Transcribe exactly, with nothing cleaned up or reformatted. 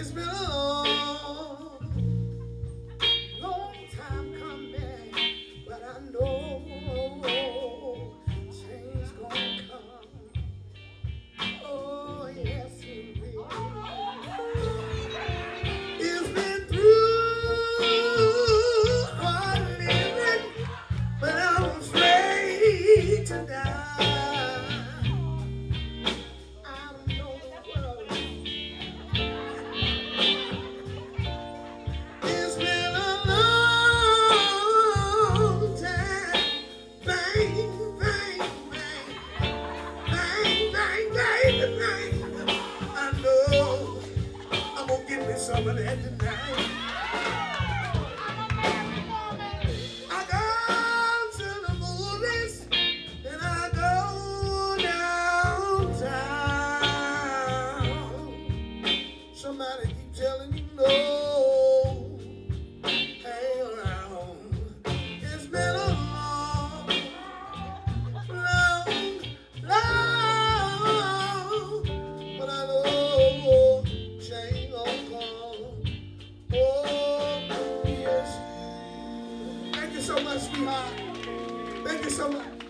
It's been a long, long time coming, but I know change gonna come. Oh, yes, it will. It's been through hard living, but I'm afraid to die. I don't know the world. It's been a long time. Bang, bang, bang. Bang, bang, bang, bang. I know I'm gonna get me some of that tonight. I go to the movies and I go downtown. Somebody keep telling me no. Hang around. It's been a long, long, long, but I know change gonna come. Oh, yes. Thank you so much, sweetheart. Thank you so much.